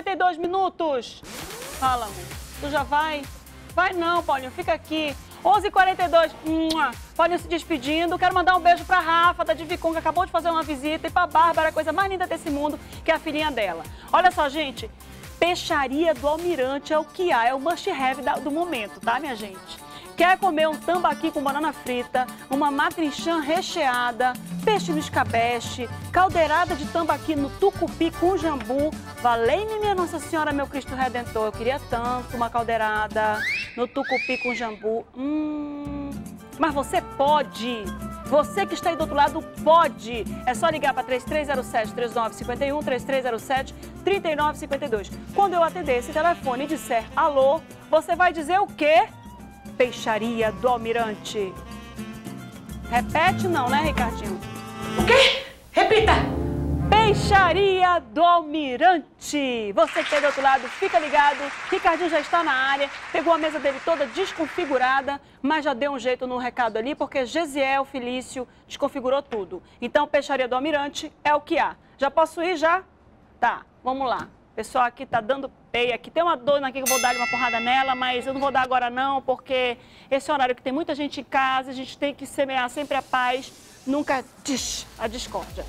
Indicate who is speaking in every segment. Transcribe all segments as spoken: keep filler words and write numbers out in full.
Speaker 1: quarenta e dois minutos. Fala, amor. Tu já vai? Vai não, Paulinho, fica aqui. onze e quarenta e dois. Paulinho se despedindo. Quero mandar um beijo pra Rafa, da Divicon, que acabou de fazer uma visita. E pra Bárbara, a coisa mais linda desse mundo, que é a filhinha dela. Olha só, gente. Peixaria do Almirante é o que há. É o must-have do momento, tá, minha gente? Quer comer um tambaqui com banana frita, uma matrinchã recheada, peixe no escabeche, caldeirada de tambaqui no tucupi com jambu. Valei-me, minha Nossa Senhora, meu Cristo Redentor. Eu queria tanto uma caldeirada no tucupi com jambu. Hum, mas você pode. Você que está aí do outro lado pode. É só ligar para três três zero sete, três nove cinco um, três três zero sete, três nove cinco dois. Quando eu atender esse telefone e disser alô, você vai dizer o quê? Peixaria do Almirante. Repete não, né, Ricardinho?
Speaker 2: O quê? Repita!
Speaker 1: Peixaria do Almirante. Você que está do outro lado, fica ligado. Ricardinho já está na área, pegou a mesa dele toda desconfigurada, mas já deu um jeito no recado ali, porque Gesiel Felício desconfigurou tudo. Então, Peixaria do Almirante é o que há. Já posso ir, já? Tá, vamos lá. O pessoal aqui tá dando peia, aqui tem uma dona aqui que eu vou dar uma porrada nela, mas eu não vou dar agora não, porque esse é horário que tem muita gente em casa, a gente tem que semear sempre a paz, nunca tch, a discórdia.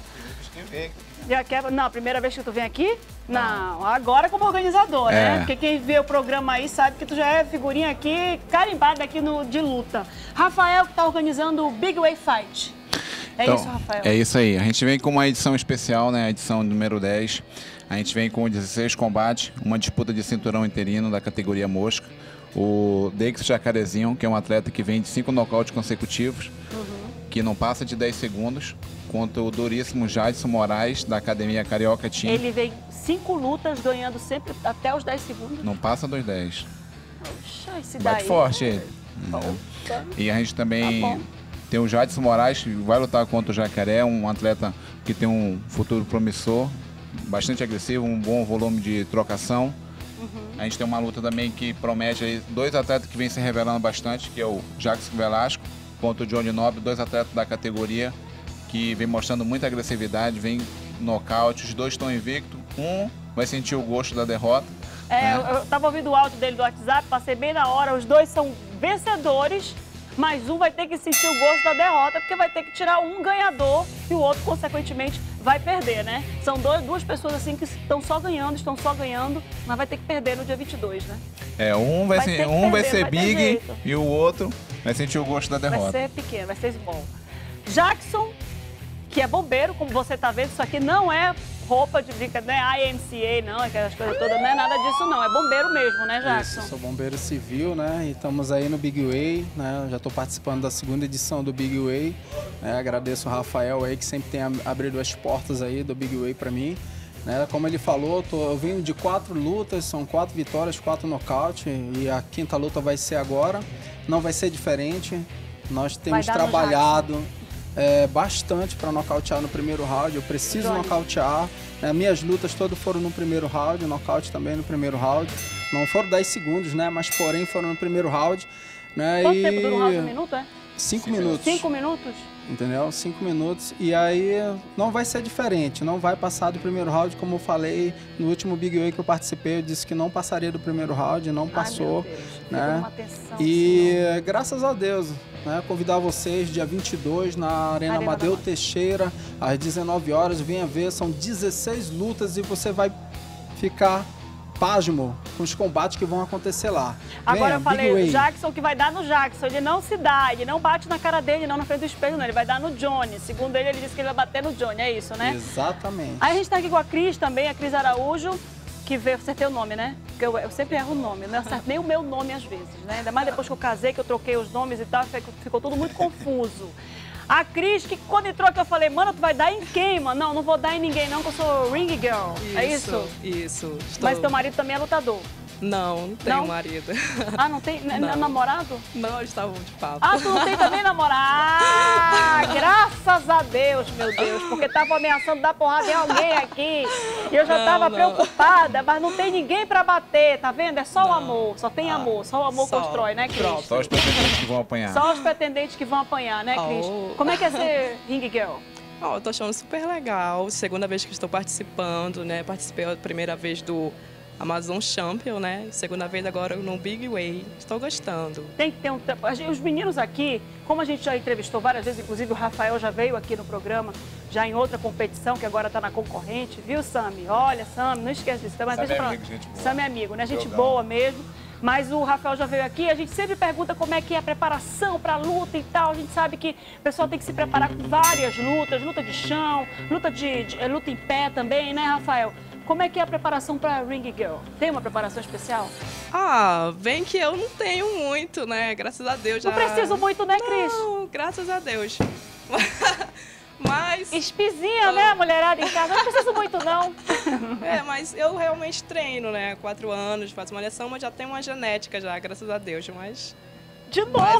Speaker 1: Já quer... Não, a primeira vez que tu vem aqui? Não, agora como organizador, é. né? Porque quem vê o programa aí sabe que tu já é figurinha aqui, carimbada aqui no, de luta. Rafael que tá organizando o Big Way Fight. É
Speaker 3: então,
Speaker 1: isso, Rafael?
Speaker 3: É isso aí. A gente vem com uma edição especial, né? A edição número dez. A gente vem com dezesseis combates, uma disputa de cinturão interino da categoria mosca. O Dex Jacarezinho, que é um atleta que vem de cinco nocautes consecutivos, uhum. que não passa de dez segundos, contra o duríssimo Jadson Moraes, da Academia Carioca Team.
Speaker 1: Ele vem cinco lutas, ganhando sempre até os dez segundos.
Speaker 3: Não passa dos dez.
Speaker 1: Poxa, esse daí...
Speaker 3: Bate forte ele. Uhum. E a gente também... Tá tem o Jadson Moraes, que vai lutar contra o Jacaré, um atleta que tem um futuro promissor, bastante agressivo, um bom volume de trocação. Uhum. A gente tem uma luta também que promete aí dois atletas que vêm se revelando bastante, que é o Jackson Velasco contra o Johnny Nobre, dois atletas da categoria que vem mostrando muita agressividade, vem nocaute, os dois estão invictos, um vai sentir o gosto da derrota.
Speaker 1: É,
Speaker 3: né?
Speaker 1: eu, eu tava ouvindo o áudio dele do WhatsApp, passei bem na hora, os dois são vencedores, mas um vai ter que sentir o gosto da derrota, porque vai ter que tirar um ganhador e o outro, consequentemente, vai perder, né? São dois, duas pessoas assim que estão só ganhando, estão só ganhando, mas vai ter que perder no dia vinte e dois, né?
Speaker 3: É, um vai,
Speaker 1: vai,
Speaker 3: ser,
Speaker 1: perder,
Speaker 3: um vai ser
Speaker 1: vai
Speaker 3: big e o outro vai sentir o gosto da derrota.
Speaker 1: Vai ser pequeno, vai ser small. Jackson, que é bombeiro, como você tá vendo, isso aqui não é roupa de brincadeira, não é I M C A, não, aquelas coisas todas, não é nada disso não, é bombeiro mesmo, né, Jackson?
Speaker 4: Isso, sou bombeiro civil, né, e estamos aí no Big Way, né, já estou participando da segunda edição do Big Way, né, agradeço o Rafael aí que sempre tem abrido as portas aí do Big Way para mim, né, como ele falou, tô, eu venho de quatro lutas, são quatro vitórias, quatro nocaute, e a quinta luta vai ser agora, não vai ser diferente, nós temos trabalhado É, bastante para nocautear no primeiro round, eu preciso Johnny. nocautear, né? Minhas lutas todas foram no primeiro round, nocaute também no primeiro round, não foram dez segundos, né? Mas porém foram no primeiro round. Né?
Speaker 1: Quanto
Speaker 4: e...
Speaker 1: tempo dura um round? Um minuto, é?
Speaker 4: Cinco minutos.
Speaker 1: Cinco minutos?
Speaker 4: Entendeu? Cinco minutos. E aí não vai ser diferente, não vai passar do primeiro round, como eu falei no último Big Way que eu participei, eu disse que não passaria do primeiro round, não passou. Ai, né? Uma atenção, e senhor. Graças a Deus, né? Convidar vocês dia vinte e dois na Arena, Arena Amadeu Teixeira, às dezenove horas, venha ver, são dezesseis lutas e você vai ficar pasmo com os combates que vão acontecer lá.
Speaker 1: Agora
Speaker 4: Venha,
Speaker 1: eu falei, o Jackson que vai dar no Jackson, ele não se dá, ele não bate na cara dele, não na frente do espelho, não, ele vai dar no Johnny. Segundo ele, ele disse que ele vai bater no Johnny, é isso, né?
Speaker 4: Exatamente.
Speaker 1: Aí a gente tá aqui com a Cris também, a Cris Araújo, que veio, acertei o nome, né? Porque eu, eu sempre erro o nome, eu não acerto nem o meu nome às vezes, né? Ainda mais depois que eu casei, que eu troquei os nomes e tal, ficou, ficou tudo muito confuso. A Cris, que quando entrou aqui eu falei, mano, tu vai dar em quem, mano? Não, não vou dar em ninguém não, que eu sou ring girl. Isso, é isso?
Speaker 2: Isso. Estou...
Speaker 1: Mas teu marido também é lutador?
Speaker 2: Não, não tenho não? marido.
Speaker 1: Ah, não tem? Não. É namorado?
Speaker 2: Não, eles estavam de papo.
Speaker 1: Ah, tu não tem também namorado? Ah, graças a Deus, meu Deus, porque tava ameaçando dar porrada em alguém aqui. E eu já não, tava não. preocupada, mas não tem ninguém pra bater, tá vendo? É só não. o amor, só tem ah, amor, só o amor só. constrói, né, Cris?
Speaker 3: Só os pretendentes que vão apanhar.
Speaker 1: Só os pretendentes que vão apanhar, né, Cris? Oh. Como é que é ser ring girl?
Speaker 2: Oh, eu tô achando super legal, segunda vez que estou participando, né? Participei a primeira vez do Amazon Champion, né? Segunda vez agora no Big Way. Estou gostando.
Speaker 1: Tem que ter um tempo. Os meninos aqui, como a gente já entrevistou várias vezes, inclusive o Rafael já veio aqui no programa, já em outra competição, que agora está na concorrente, viu, Sami? Olha, Sami, não esquece disso. Mas
Speaker 3: Sami
Speaker 1: deixa
Speaker 3: é
Speaker 1: eu
Speaker 3: amigo, gente boa.
Speaker 1: Sami é amigo, né? Gente
Speaker 3: Jogão.
Speaker 1: boa mesmo. Mas o Rafael já veio aqui, a gente sempre pergunta como é que é a preparação para a luta e tal. A gente sabe que o pessoal tem que se preparar com várias lutas, luta de chão, luta, de, de luta em pé também, né, Rafael? Como é que é a preparação para Ring Girl? Tem uma preparação especial?
Speaker 2: Ah, bem que eu não tenho muito, né? Graças a Deus já...
Speaker 1: Não preciso muito, né, Cris?
Speaker 2: Não, graças a Deus. Mas...
Speaker 1: Espizinha, né, mulherada em casa? Não preciso muito, não.
Speaker 2: É, mas eu realmente treino, né? Quatro anos, faço malhação, mas já tenho uma genética já, graças a Deus, mas...
Speaker 1: De novo!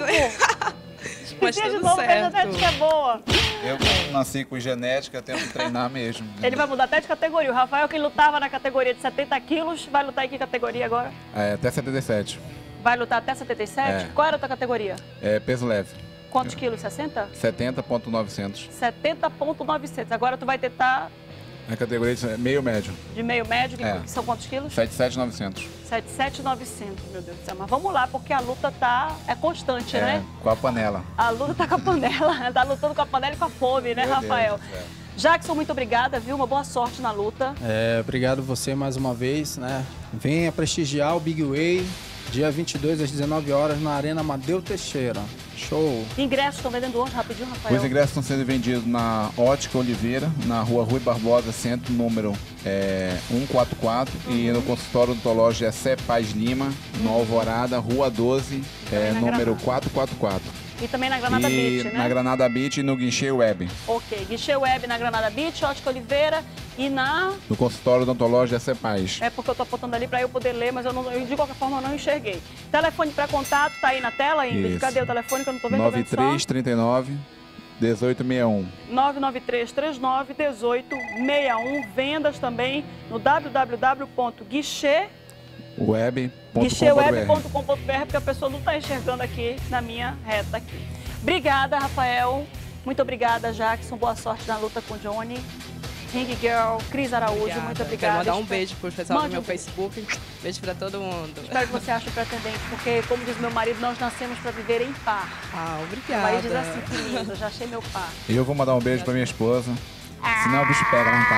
Speaker 2: Mas, mas
Speaker 1: Espizinha de
Speaker 2: tudo
Speaker 1: novo, que a
Speaker 2: certo.
Speaker 1: genética é boa.
Speaker 3: Eu como nasci com genética, tenho que treinar mesmo.
Speaker 1: Ele vai mudar até de categoria. O Rafael, que lutava na categoria de setenta quilos, vai lutar em que categoria agora?
Speaker 3: É, até setenta e sete.
Speaker 1: Vai lutar até setenta e sete?
Speaker 3: É.
Speaker 1: Qual era a tua categoria?
Speaker 3: É peso leve.
Speaker 1: Quantos quilos? sessenta?
Speaker 3: setenta ponto novecentos.
Speaker 1: setenta ponto novecentos. Agora tu vai tentar
Speaker 3: A categoria de meio médio.
Speaker 1: de meio médio, que
Speaker 3: É.
Speaker 1: são quantos quilos?
Speaker 3: setenta e sete mil e novecentos.
Speaker 1: setenta e sete mil e novecentos, meu Deus do céu. Mas vamos lá, porque a luta tá... é constante,
Speaker 3: É,
Speaker 1: né?
Speaker 3: com a panela.
Speaker 1: A luta tá com a panela, tá lutando com a panela e com a fome, né,
Speaker 3: Meu Deus
Speaker 1: Rafael?
Speaker 3: do céu.
Speaker 1: Jackson, muito obrigada, viu? Uma boa sorte na luta.
Speaker 4: É, obrigado você mais uma vez, né? Venha prestigiar o Big Way, dia vinte e dois às dezenove horas na Arena Amadeu Teixeira. Show!
Speaker 1: Ingressos estão vendendo onde, rapidinho, Rafael?
Speaker 3: Os ingressos estão sendo vendidos na Ótica Oliveira, na rua Rui Barbosa, centro, número é, cento e quarenta e quatro.
Speaker 1: Uhum.
Speaker 3: E no consultório odontológico é Sé Paz Lima, no Alvorada, rua doze, é,
Speaker 1: na
Speaker 3: número
Speaker 1: Granada.
Speaker 3: quatrocentos e quarenta e quatro.
Speaker 1: E também na Granada
Speaker 3: e
Speaker 1: Beach, né?
Speaker 3: na Granada Beach e no Guichê Web.
Speaker 1: Ok, Guichê Web na Granada Beach, Ótica Oliveira e na...
Speaker 3: No consultório odontológico é Sé Paz.
Speaker 1: É porque eu tô apontando ali para eu poder ler, mas eu, não, eu de qualquer forma eu não enxerguei. Telefone para contato, tá aí na tela, Ingrid?
Speaker 3: Isso.
Speaker 1: Cadê o telefone que eu não tô vendo?
Speaker 3: nove
Speaker 1: Tô vendo
Speaker 3: três três nove, um oito seis um.
Speaker 1: só nove nove três três nove, um oito seis um. Vendas também no w w w ponto guichê
Speaker 3: Web.
Speaker 1: guichêweb ponto com ponto b r, porque a pessoa não está enxergando aqui na minha reta aqui. Obrigada, Rafael. Muito obrigada, Jackson. Boa sorte na luta com o Johnny. Ring Girl, Cris Araújo,
Speaker 2: Obrigada.
Speaker 1: muito
Speaker 2: Quero
Speaker 1: obrigada.
Speaker 2: mandar um
Speaker 1: Espero-
Speaker 2: beijo pro pessoal
Speaker 1: Mande
Speaker 2: do meu
Speaker 1: um beijo.
Speaker 2: Facebook. Beijo pra todo mundo.
Speaker 1: Espero que você ache o pretendente, porque, como diz meu marido, nós nascemos para viver em par.
Speaker 2: Ah,
Speaker 1: O
Speaker 2: obrigada.
Speaker 1: marido diz assim, que lindo, eu já achei meu par.
Speaker 3: E eu vou mandar um beijo pra minha esposa. Senão o bicho pega lá em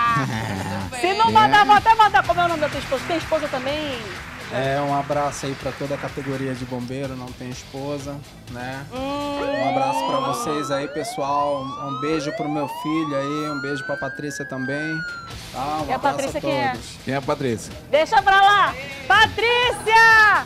Speaker 3: casa.
Speaker 1: Se não mandar, vou até mandar. Como é o nome da tua esposa? Tem esposa também?
Speaker 4: É, um abraço aí para toda a categoria de bombeiro, não tem esposa, né?
Speaker 1: Hum.
Speaker 4: Um abraço para vocês aí, pessoal. Um beijo pro meu filho aí, um beijo pra Patrícia também. Tá? Um
Speaker 1: E a
Speaker 4: abraço
Speaker 1: Patrícia
Speaker 4: a
Speaker 1: quem é?
Speaker 4: todos.
Speaker 3: Quem é a Patrícia?
Speaker 1: Deixa pra lá! Patrícia!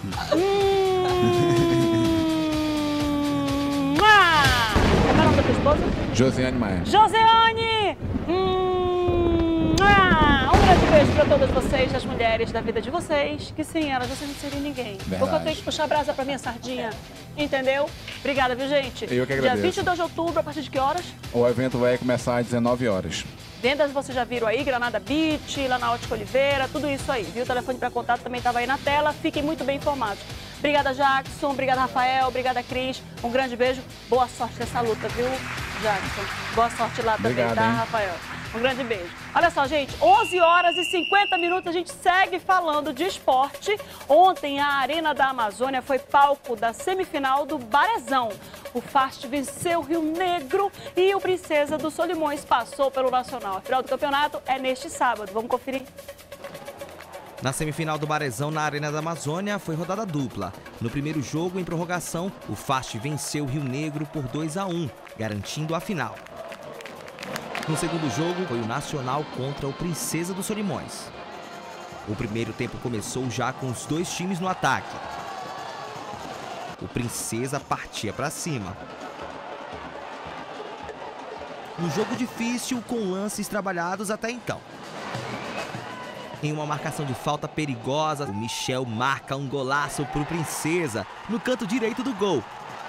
Speaker 1: Hum. Ah! Como é o nome da tua esposa?
Speaker 3: Josiane Maia.
Speaker 1: Joseane! Hum. Ah! Um grande beijo pra todas vocês, as mulheres da vida de vocês, que sem elas vocês não seriam ninguém.
Speaker 3: Verdade.
Speaker 1: Porque eu tenho que puxar a brasa pra minha sardinha. Entendeu? Obrigada, viu, gente?
Speaker 3: Eu que
Speaker 1: Dia
Speaker 3: agradeço.
Speaker 1: vinte e dois de outubro, a partir de que horas?
Speaker 3: O evento vai começar às dezenove horas.
Speaker 1: Vendas vocês já viram aí, Granada Beach, lá na Ótica Oliveira, tudo isso aí, viu? O telefone para contato também estava aí na tela, fiquem muito bem informados. Obrigada, Jackson, obrigada, Rafael, obrigada, Cris, um grande beijo, boa sorte nessa luta, viu, Jackson? Boa sorte lá também,
Speaker 3: Obrigado,
Speaker 1: tá,
Speaker 3: hein?
Speaker 1: Rafael? Um grande beijo. Olha só, gente, onze horas e cinquenta minutos, a gente segue falando de esporte. Ontem, a Arena da Amazônia foi palco da semifinal do Barezão. O Fast venceu o Rio Negro e o Princesa dos Solimões passou pelo Nacional. A final do campeonato é neste sábado. Vamos conferir?
Speaker 5: Na semifinal do Barezão, na Arena da Amazônia, foi rodada dupla. No primeiro jogo, em prorrogação, o Fast venceu o Rio Negro por dois a um, garantindo a final. No segundo jogo, foi o Nacional contra o Princesa dos Solimões. O primeiro tempo começou já com os dois times no ataque. O Princesa partia para cima. Um jogo difícil, com lances trabalhados até então. Em uma marcação de falta perigosa, o Michel marca um golaço para o Princesa, no canto direito do gol.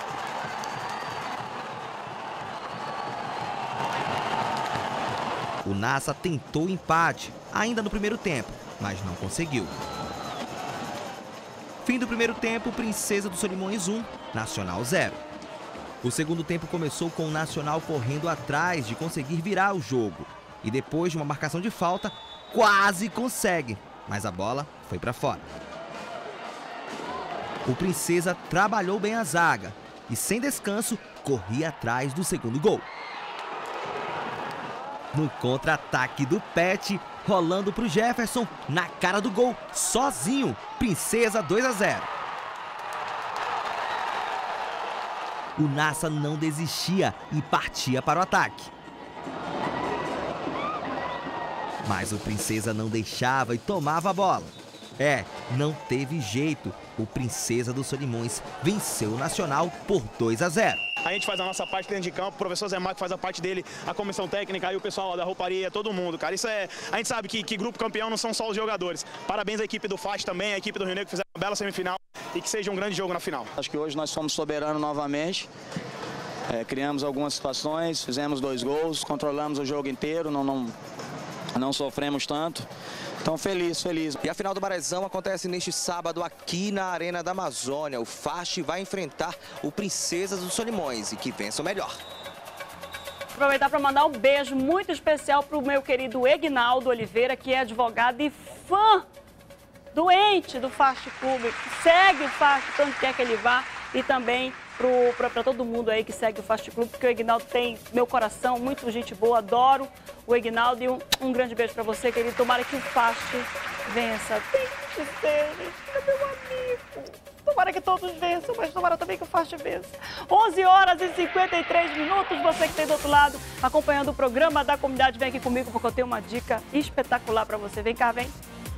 Speaker 5: O Nassa tentou o empate, ainda no primeiro tempo, mas não conseguiu. Fim do primeiro tempo, Princesa dos Solimões um, Nacional zero. O segundo tempo começou com o Nacional correndo atrás de conseguir virar o jogo. E depois de uma marcação de falta, quase consegue. mas a bola foi para fora. O Princesa trabalhou bem a zaga e, sem descanso, corria atrás do segundo gol. No contra-ataque do Pet, rolando para o Jefferson, na cara do gol, sozinho, Princesa dois a zero. O Nassa não desistia e partia para o ataque. Mas o Princesa não deixava e tomava a bola. É, não teve jeito. O Princesa dos Solimões venceu o Nacional por dois a zero.
Speaker 6: A gente faz a nossa parte dentro de campo, o professor Zé Marco faz a parte dele, a comissão técnica, aí o pessoal da rouparia, todo mundo, cara. Isso é, a gente sabe que, que grupo campeão não são só os jogadores. Parabéns à equipe do F A S também, a equipe do Rio Negro que fizeram uma bela semifinal e que seja um grande jogo na final.
Speaker 7: Acho que hoje nós fomos soberanos novamente. É, criamos algumas situações, fizemos dois gols, controlamos o jogo inteiro, não, não, não sofremos tanto. Então, feliz, feliz.
Speaker 5: E a final do Barezão acontece neste sábado aqui na Arena da Amazônia. O F A S vai enfrentar o Princesa dos Solimões e que vença o melhor.
Speaker 1: Aproveitar para mandar um beijo muito especial para o meu querido Egnaldo Oliveira, que é advogado e fã doente do Fast Clube. Segue o Fast, tanto quer que ele vá, e também para todo mundo aí que segue o Fast Clube, porque o Egnaldo tem meu coração, muito gente boa, adoro o Egnaldo, e um, um grande beijo para você, querido. Tomara que o Fast vença. Tem que ser, gente, é meu amigo. Tomara que todos vençam, mas tomara também que o Fast vença. onze horas e cinquenta e três minutos, você que tem do outro lado, acompanhando o programa da comunidade, vem aqui comigo, porque eu tenho uma dica espetacular para você. Vem cá, vem.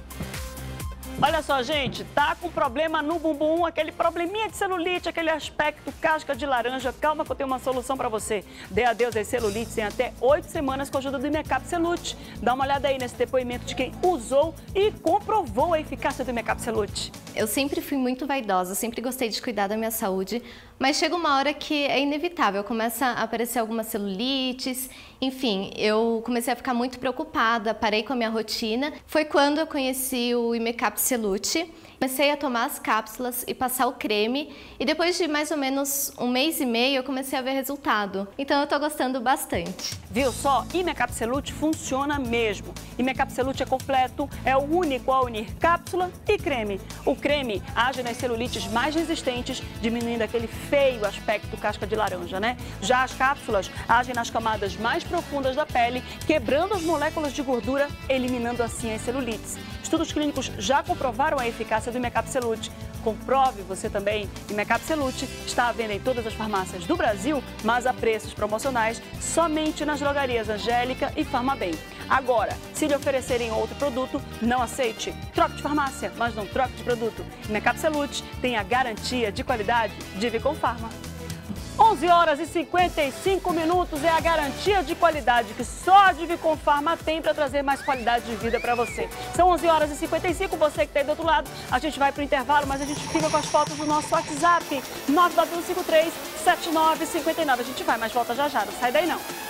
Speaker 1: Olha só, gente, tá com problema no bumbum, aquele probleminha de celulite, aquele aspecto casca de laranja. Calma que eu tenho uma solução para você. Dê adeus às celulites em até oito semanas com a ajuda do Imecap Celute. Dá uma olhada aí nesse depoimento de quem usou e comprovou a eficácia do Imecap Celute.
Speaker 8: Eu sempre fui muito vaidosa, sempre gostei de cuidar da minha saúde, mas chega uma hora que é inevitável, começa a aparecer algumas celulites, enfim, eu comecei a ficar muito preocupada, parei com a minha rotina. Foi quando eu conheci o Imecap Celute, comecei a tomar as cápsulas e passar o creme, e depois de mais ou menos um mês e meio eu comecei a ver resultado. Então eu tô gostando bastante.
Speaker 1: Viu só? Imecap Celute funciona mesmo. Imecap Celute é completo, é o único a unir cápsula e creme. O creme age nas celulites mais resistentes, diminuindo aquele feio aspecto casca de laranja, né? Já as cápsulas agem nas camadas mais profundas da pele, quebrando as moléculas de gordura, eliminando assim as celulites. Estudos clínicos já comprovaram a eficácia do Imecap Celute. Comprove você também. Imecap Celute está à venda em todas as farmácias do Brasil, mas a preços promocionais somente nas drogarias Angélica e Farmabem. Agora, se lhe oferecerem outro produto, não aceite. Troque de farmácia, mas não troque de produto. Imecap Celute tem a garantia de qualidade de Vicom Pharma. onze horas e cinquenta e cinco minutos é a garantia de qualidade que só a Vicom Pharma tem para trazer mais qualidade de vida para você. São onze horas e cinquenta e cinco, você que está aí do outro lado, a gente vai para o intervalo, mas a gente fica com as fotos do nosso WhatsApp, nove nove um cinco três sete nove cinco nove. A gente vai, mas volta já já, não sai daí não.